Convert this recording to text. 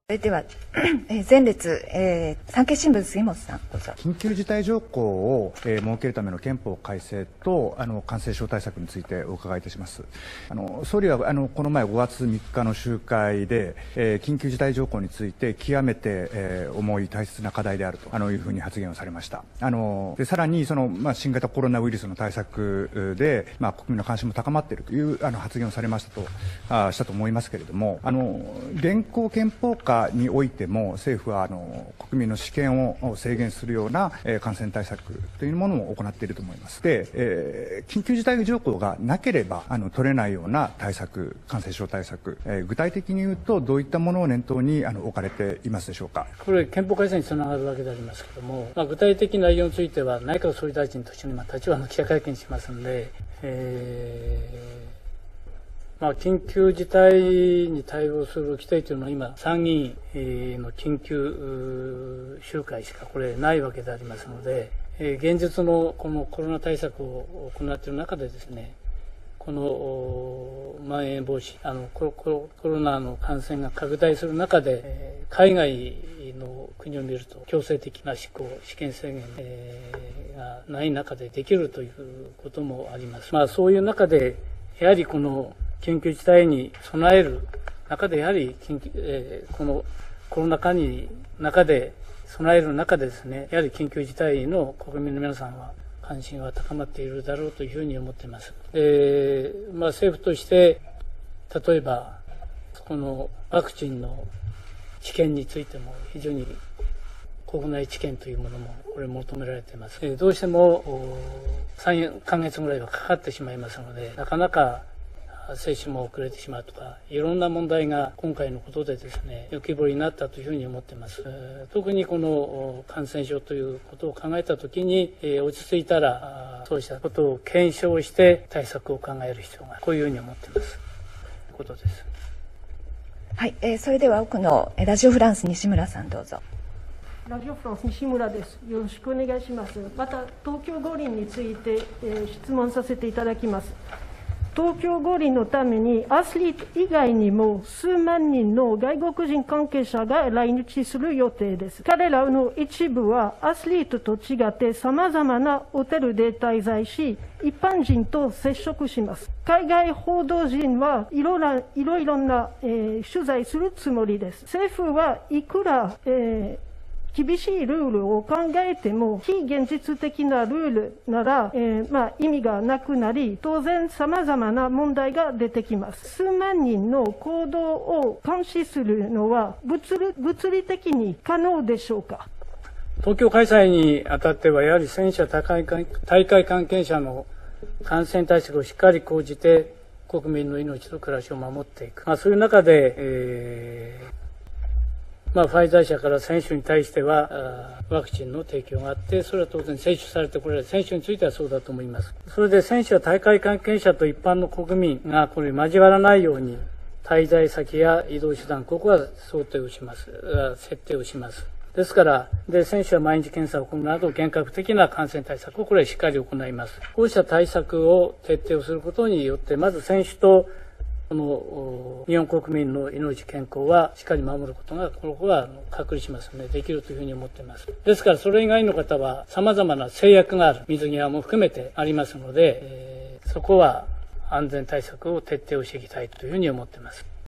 それでは前列、産経新聞杉本さんどうぞ。 緊急事態条項を、設けるための憲法改正と感染症対策についてお伺いいたします。総理はこの前5月3日の集会で、緊急事態条項について極めて、重い大切な課題であるというふうに発言をされました。でさらに新型コロナウイルスの対策で、国民の関心も高まっているという発言をされましたと思いますけれども、現行憲法下においても政府は国民の私権を制限するような感染対策というものを行っていると思います。で、緊急事態条項がなければ取れないような対策、感染症対策、具体的に言うとどういったものを念頭に置かれていますでしょうか。 これ憲法改正につながるわけでありますけれども、具体的な内容については内閣総理大臣として立場の記者会見しますので、緊急事態に対応する規定というのは今、参議院の緊急集会しかこれないわけでありますので、現実のこのコロナ対策を行っている中でですね、このまん延防止、コロナの感染が拡大する中で、海外の国を見ると強制的な施行、私権制限がない中でできるということもあります。そういう中で、やはりこの緊急事態に備える中で、やはりこのコロナ禍に中で備える中でですね、やはり緊急事態の国民の皆さんは関心は高まっているだろうというふうに思っています。政府として例えばこのワクチンの治験についても非常に国内治験というものもこれ求められています。どうしても3ヶ月ぐらいはかかってしまいますので、なかなか接種も遅れてしまうとか、いろんな問題が今回のことでですね、浮き彫りになったというふうに思っています。特にこの感染症ということを考えたときに、落ち着いたらそうしたことを検証して対策を考える必要がある、こういうふうに思っています。ことです。 はい、それでは奥のラジオフランス西村さんどうぞ。 ラジオフランス西村です。よろしくお願いします。また東京五輪について、質問させていただきます。東京五輪のためにアスリート以外にも数万人の外国人関係者が来日する予定です。彼らの一部はアスリートと違って様々なホテルで滞在し、一般人と接触します。海外報道陣はいろいろな、取材するつもりです。政府はいくら、厳しいルールを考えても非現実的なルールなら、意味がなくなり、当然様々な問題が出てきます。数万人の行動を監視するのは物理的に可能でしょうか。 東京開催にあたってはやはり選手や大会関係者の感染対策をしっかり講じて国民の命と暮らしを守っていく。そういう中で、ファイザー社から選手に対してはワクチンの提供があって、それは当然接種されてこられる選手についてはそうだと思います。それで選手や大会関係者と一般の国民がこれ交わらないように滞在先や移動手段、ここは設定をします。ですから、選手は毎日検査を行うなど厳格的な感染対策をこれはしっかり行います。こうした対策を徹底をすることによって、まず選手とこの日本国民の命健康はしっかり守ることが、ここは確立しますので、できるというふうに思っています。ですから、それ以外の方は様々な制約がある、水際も含めてありますので、そこは安全対策を徹底をしていきたいというふうに思っています。